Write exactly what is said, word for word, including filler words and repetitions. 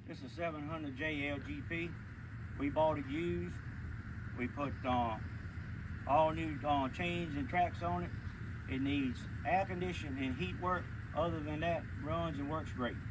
It's a seven hundred J L G P. We bought it used. We put uh, all new uh, chains and tracks on it. It needs air conditioning and heat work. Other than that, runs and works great.